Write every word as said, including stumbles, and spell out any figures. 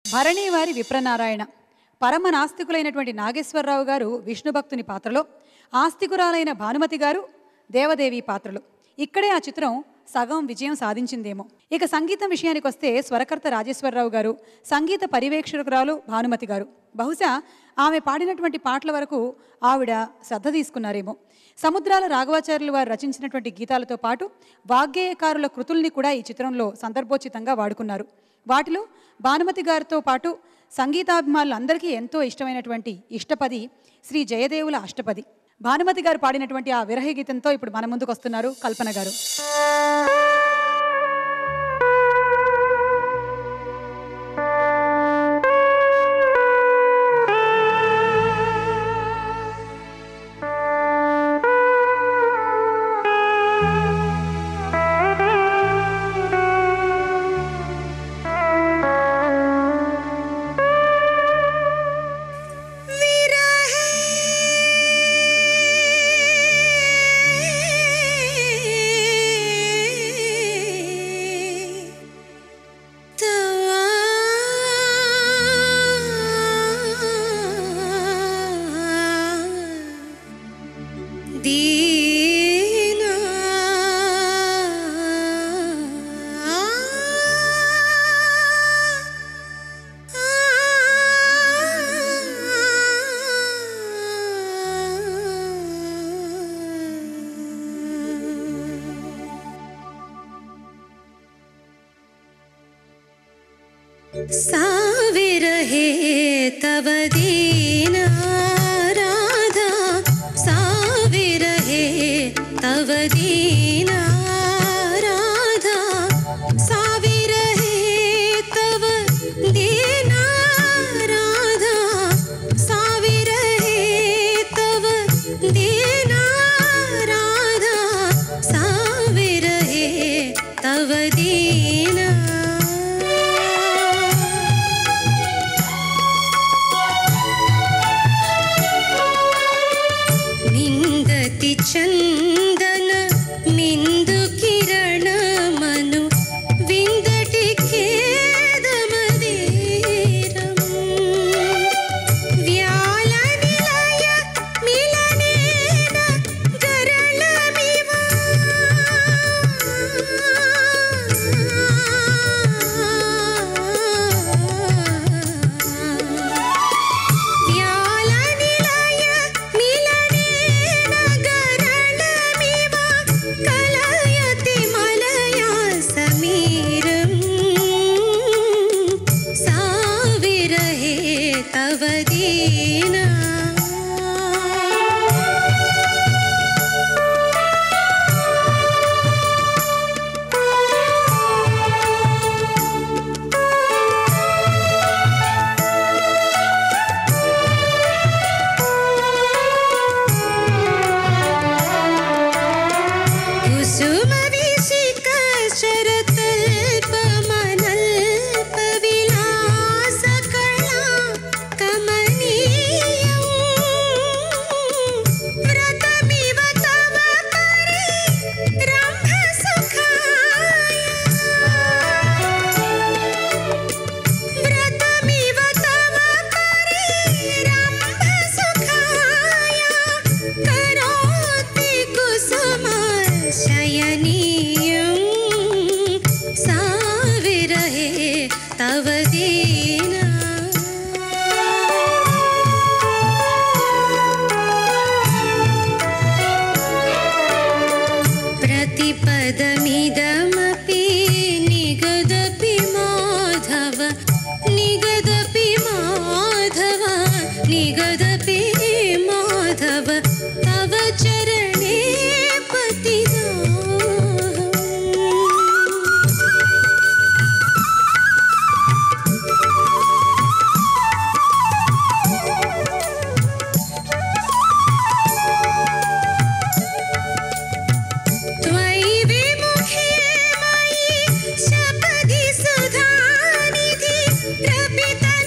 భరణీవారి విప్రనారాయణ పరమ నాస్తికులైనటువంటి నాగేశ్వరరావు గారు విష్ణు భక్తుని పాత్రలో, ఆస్తికురాలైన భానుమతి గారు దేవదేవి పాత్రలు. ఇక్కడే ఆ చిత్రం సగం విజయం సాధించిందేమో. ఇక సంగీతం విషయానికి వస్తే స్వరకర్త రాజేశ్వరరావు గారు, సంగీత పర్యవేక్షకురాలు భానుమతి గారు. బహుశా ఆమె పాడినటువంటి పాటల వరకు ఆవిడ శ్రద్ధ తీసుకున్నారేమో. సముద్రాల రాఘవాచార్యులు వారు రచించినటువంటి గీతాలతో పాటు వాగ్గేయకారుల కృతుల్ని కూడా ఈ చిత్రంలో సందర్భోచితంగా వాడుకున్నారు. వాటిలో భానుమతి గారితో పాటు సంగీతాభిమానులందరికీ ఎంతో ఇష్టమైనటువంటి ఇష్టపది శ్రీ జయదేవుల అష్టపది. భానుమతి గారు పాడినటువంటి ఆ విరహ గీతంతో ఇప్పుడు మన ముందుకు వస్తున్నారు కల్పన గారు. साविरहे तव दीना राधा, साविरहे तव दीना राधा, साविरहे तव दीना राधा, साविरहे तव दीना राधा, साविरहे तव दीना. चंदन मिंदु किरण मनु विंदटि खेदमदीरम व्याल निलय मिलनेन गरलमिवा व्याल निलय मिलनेन कलयति मलया समीरं, साविरहे तव दीना. प्रतिपदमिदमपि निगदपि माधव, निगदपि माधव, निगदपि माधव, तव चरणे पतिदाहम्. शपथि सुधानिधि प्रपिता